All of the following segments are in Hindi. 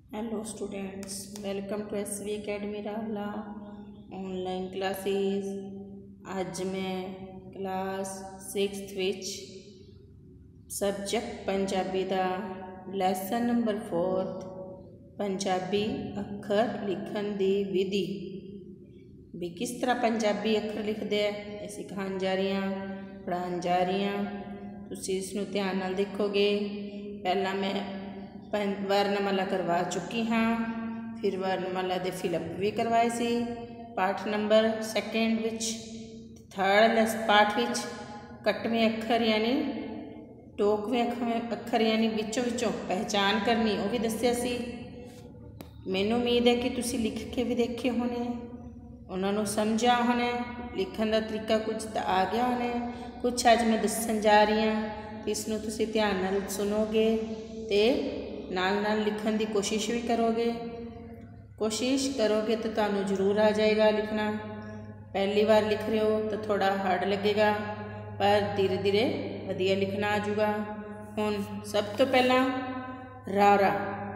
Hello students, welcome to SV academy Rawla online classes. आज मैं class 6th which subject Punjabi का लैसन नंबर 4 पंजाबी अखर लिखण की विधि भी किस तरह पंजाबी अखर लिखते हैं ये सिखाने जा रही हाँ, पढ़ाने जा रही हाँ। तुसीं इसनूं ध्यान नाल देखोगे। पहला मैं वर्णमाला करवा चुकी हाँ, फिर वर्णमाला दे फिलअप भी करवाए सी पाठ नंबर 2 विच। थर्ड पाठ विच कटवें अखर यानी टोकवें अखर यानी विचों विचों पहचान करनी वो भी दस्सिया सी। मैनू उम्मीद है कि तुसी लिख के भी देखे होने, उन्होंने समझा होने, लिखण का तरीका कुछ तो आ गया होने। कुछ अज मैं दसन जा रही हाँ, इसनूं तुसी ध्यान नाल सुनोगे तो नाल नाल लिखण की कोशिश भी करोगे। कोशिश करोगे तो तुहानूं जरूर आ जाएगा लिखना। पहली बार लिख रहे हो तो थोड़ा हार्ड लगेगा, पर धीरे धीरे वधिया लिखना आ जाऊगा। हुण सब तो पहला रारा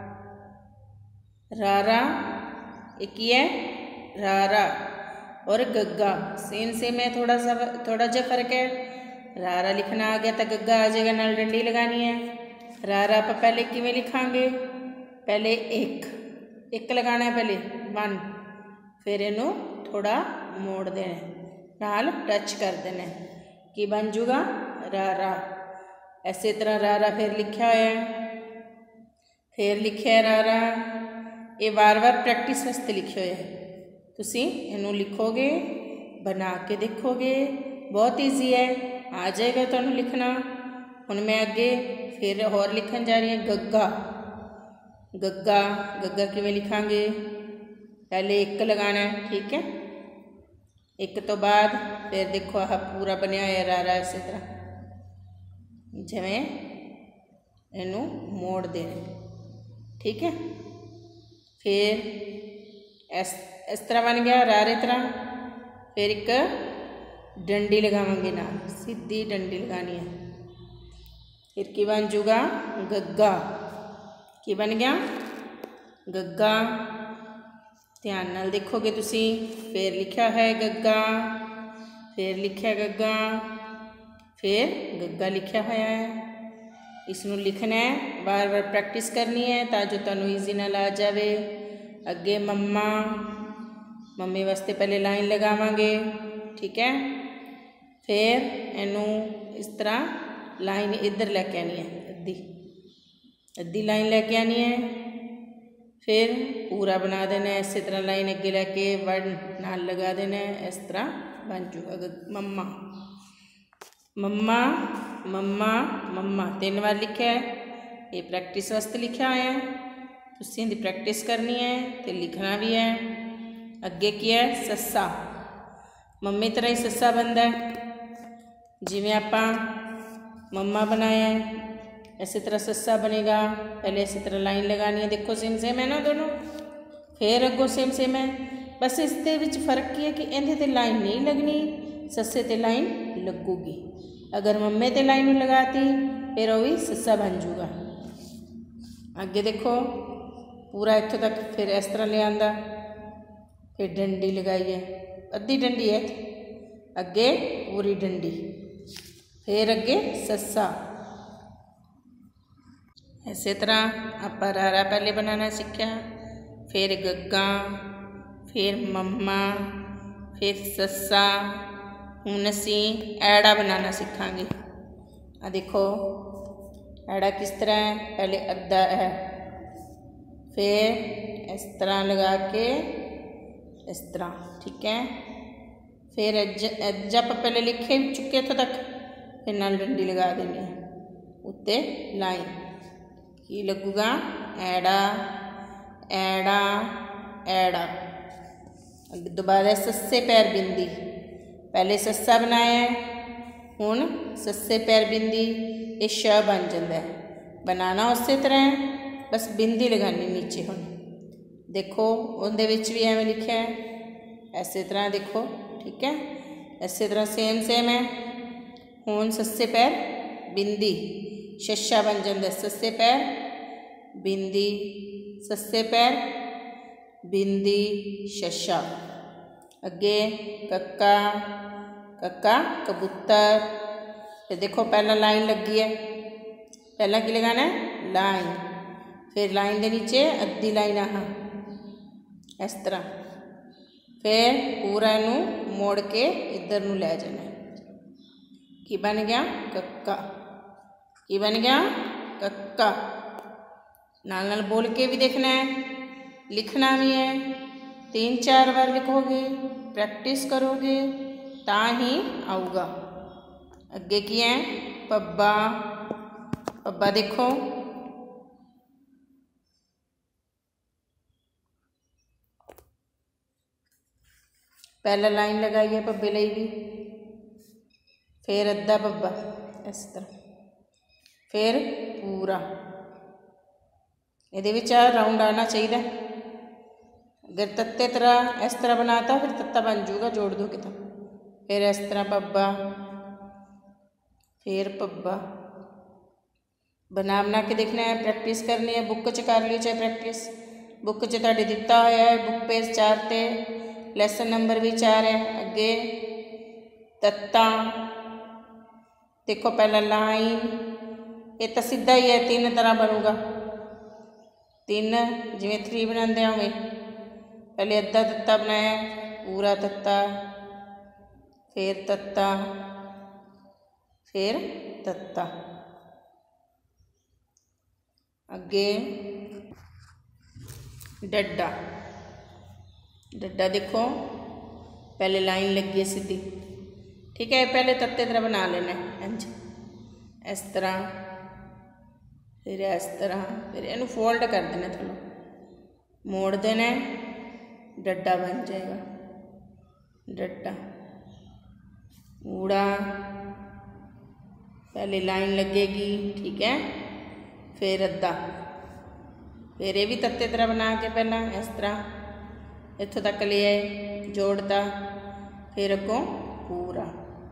रारा एक ही है, रारा और गग्गा सेम है, थोड़ा जा फर्क है। रारा लिखना आ गया तो गग्गा आ जाएगा, नाल डंडी लगानी है। रारा आप पहले किवें लिखांगे, पहले एक लगाना है, पहले 1, फिर इनू थोड़ा मोड़ देना, नाल टच कर देना कि बन जूगा रारा। इस तरह रारा फिर लिखा है, फिर लिखा है रारा। ये बार बार प्रैक्टिस वास्ते लिखे हुए है, तुसी इनू लिखोगे, बना के देखोगे, बहुत ईजी है, आ जाएगा तुहानू लिखना। हुण मैं अगे फिर होर लिखन जा रही है गग्गा। गग्गा गग्गा किवें लिखांगे, पहले एक लगाना है, ठीक है। एक तो बाद फिर देखो आह पूरा बनया है रारा, इस तरह जिवें इनू मोड़ देना, ठीक है। फिर इस तरह बन गया रारे तरह। फिर एक डंडी लगावांगे, नाल सीधी डंडी लगानी है, फिर की बन जूगा गग्गा। की बन गया गग्गा, ध्यान नाल देखोगे तुसी। फिर लिखा है गग्गा, फिर लिखा गग्गा, फिर गग्गा लिखा होया है। इसनू लिखना है, बार बार प्रैक्टिस करनी है ताजो तुहानू ईजी नाल आ जाए। अगे मम्मा, मम्मी वास्ते पहले लाइन लगावांगे, ठीक है। फिर इनू इस तरह लाइन इधर लैके आनी है, अद्धी लाइन लैके आनी है। फिर पूरा बना देना है, इस तरह लाइन अगे लैके वर्ड नाल लगा देना है, इस तरह बन जूगा मम्मा। मम्मा मम्मा मम्मा 3 बार लिखा है, ये प्रैक्टिस वास्ते लिखा है, तुसीं इहदी प्रैक्टिस करनी है तो लिखना भी है। अगे की है सस्सा, मम्मी तरह ही सस्सा बनता है, जिवें आपां मम्मा बनाया है इस तरह सस्सा बनेगा। पहले इस तरह लाइन लगानी है, देखो सेम है ना दोनों। फिर अगों सेम है, बस इस दे विच फर्क की है कि इहदे ते लाइन नहीं लगनी, सस्से ते लाइन लगूगी। अगर मम्मे ते लाइन लगाती फिर वो भी सस्सा बन जूगा। अगे देखो पूरा इत्थों तक, फिर इस तरह ले आंदा, फिर डंडी लगाई है, अद्धी डंडी है, अगे पूरी डंडी, फिर अगे सस्सा। इस तरह आप रारा पहले बनाना सीखा, फिर गग्गा, फिर मम्मा, फिर सस्सा। हुण असीं ऐड़ा बनाना सीखांगे। आ देखो ऐड़ा किस तरह है, पहले अद्धा है, फिर इस तरह लगा के इस तरह, ठीक है। फिर अज आप पहले लिखे चुके इत्थों तक, फिर नाल डंडी लगा देनी है, उत्ते लाइन की लगूगा ऐड़ा ऐड़ा ऐड़ा। दोबारा सस्से पैर बिंदी, पहले सस्सा बनाया है, हुण सस्से पैर बिंदी, ये श बन जाता है। बनाना उस तरह है, बस बिंदी लगानी नीचे। हुण देखो उहदे विच भी एवें लिखा है, इस तरह देखो, ठीक है। इस तरह सेम है। हुण सस्से पैर बिंदी, शशा बन जाता, सस्से पैर बिंदी सस्से पैर बिंदी शशा। अगे कक्का कक्का कबूतर। फिर देखो पहला लाइन लगी है, पहला की लगाना है लाइन, फिर लाइन के नीचे अद्धी लाइन आह इस तरह, फिर पूरा इनू मोड़ के इधर नू लै जाना। की बन गया कक्का, की बन गया कक्का। नाल नाल बोल के भी देखना है, लिखना भी है। 3-4 बार लिखोगे, प्रैक्टिस करोगे ता ही आऊगा। अगे की है पब्बा, पब्बा देखो पहला लाइन लगाई है पब्बे लई भी, फिर अद्धा पब्बा इस तरह, फिर पूरा। ये राउंड आना चाहिए। अगर तत्ते तरह इस तरह बनाता फिर तत्ता बन जूगा, जोड़ दो कितना। फिर इस तरह पब्बा, फिर पब्बा बना बना के देखना है, प्रैक्टिस करनी है। बुक च कर लियो चाहे प्रैक्टिस, बुक च तुहाडे दिता होया है, बुक पेज 4 ते लैसन नंबर भी 4 है। अगे तत्ता देखो पहला लाइन, ये तो सीधा ही है, 3 तरह बनूगा, 3 जिमें 3 बनाते होंगे। पहले अद्धा तत्ता बनाया, पूरा तत्ता, फिर तत्ता, फिर तत्ता। अगे डड्डा, डड्डा देखो पहले लाइन लगी है सीधी, ठीक है। पहले तत्ते तरह बना लेना है इंज इस तरह, फिर इस तरह, फिर इनू फोल्ड कर देना, थोड़ा मोड़ देना, डड्डा बन जाएगा। डड्डा ऊड़ा, पहले लाइन लगेगी, ठीक है, फिर अद्धा, फिर ये भी तत्ते तरह बना के पहला इस तरह इत्थों तक ले आए, जोड़ता, फिर अगों पूरा,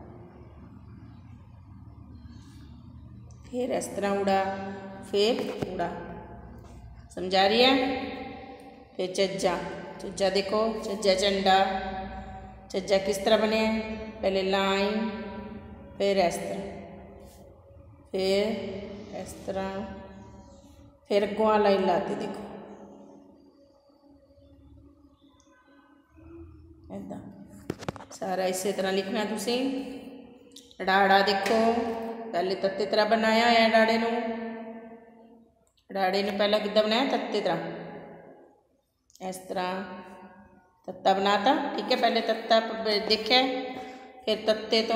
फिर इस तरह उड़ा, फिर उड़ा। समझा रही है। फिर चज्जा, चज्जा देखो चज्जा झंडा, चज्जा किस तरह बने, पहले लाइन, फिर इस तरह, फिर इस तरह, फिर अगों लाइन लाती देखो ऐदा सारा इस तरह लिखना तुसी। डाड़ा देखो पहले तत्ते तरह बनाया है, डाड़े नू, डाड़े ने पहला कितना बनाया तत्ते तरह, इस तरह तत्ता बनाता, ठीक है। पहले तत्ता देखा, फिर तत्ते तो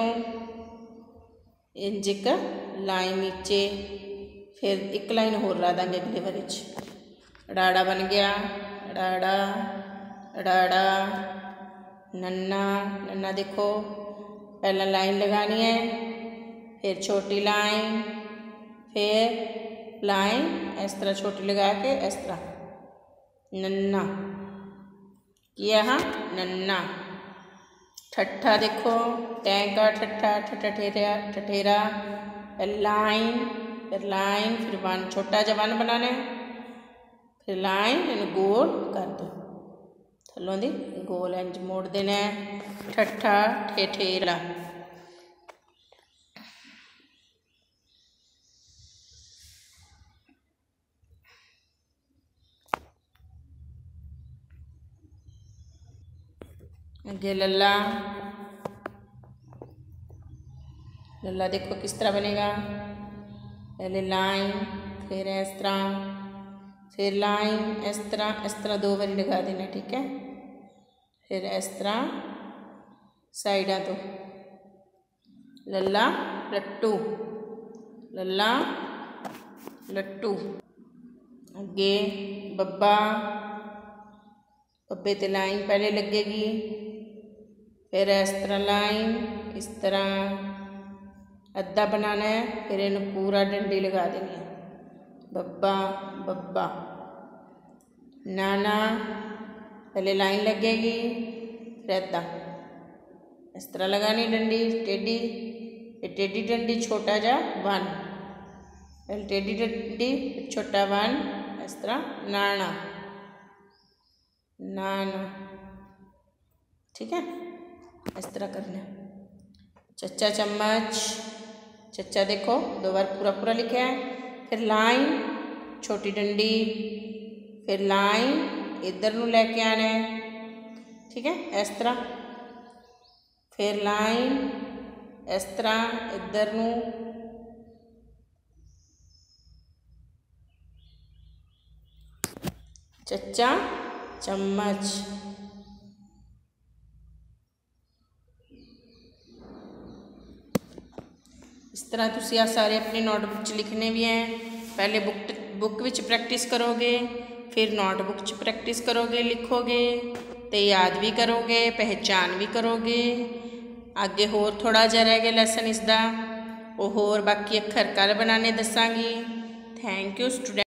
इंज एक लाइन नीचे, फिर एक लाइन होर ला देंगे अगले बारे च। डाड़ा बन गया, डाड़ा डाड़ा। नन्ना, नन्ना देखो पहला लाइन लगानी है, फिर छोटी लाइन, फिर लाइन इस तरह छोटी लगा के इस तरह, नन्ना किया, हाँ नन्ना। ठट्ठा देखो टैंका ठट्ठा, ठठेरा ठठेरा, लाइन, फिर लाइन, फिर वन, छोटा जा वन बनाना है, फिर लाइन इन गोल कर दो, थलों दी गोल इंज मोड़ देना है, ठट्ठा ठेठेरा। अगे लल्ला, लल्ला देखो किस तरह बनेगा, पहले लाइन, फिर इस तरह, फिर लाइन इस तरह 2 बारी लगा देना, ठीक है। फिर इस तरह साइडा तो लल्ला लट्टू, लल्ला लट्टू। अगे बब्बा, बब्बे ते लाइन पहले लगेगी, फिर इस तरह लाइन, इस तरह अद्धा बनाना है, फिर इन पूरा डंडी लगा देनी है, बब्बा बब्बा। नाना पहले लाइन लगेगी, फिर अद्धा इस तरह लगानी डंडी टेढ़ी, फिर टेढ़ी डंडी छोटा जा वन, पहले टेढ़ी डंडी छोटा वन इस तरह नाना नाना, ठीक है, इस तरह करना है। चच्चा चम्मच, चच्चा देखो 2 बार पूरा पूरा लिखा है, फिर लाइन छोटी डंडी, फिर लाइन इधर नू लेके आना है, ठीक है, इस तरह, फिर लाइन इस तरह इधर नू, चच्चा चम्मच, इस तरह तुसी आ सारे अपनी नोटबुक च लिखने भी हैं। पहले बुक विच प्रैक्टिस करोगे, फिर नोटबुक च प्रैक्टिस करोगे, लिखोगे तो याद भी करोगे, पहचान भी करोगे। आगे होर थोड़ा जिहा रह गया लैसन इसदा, वो होर बाकी अखर कल बनाने दसांगी। Thank you student.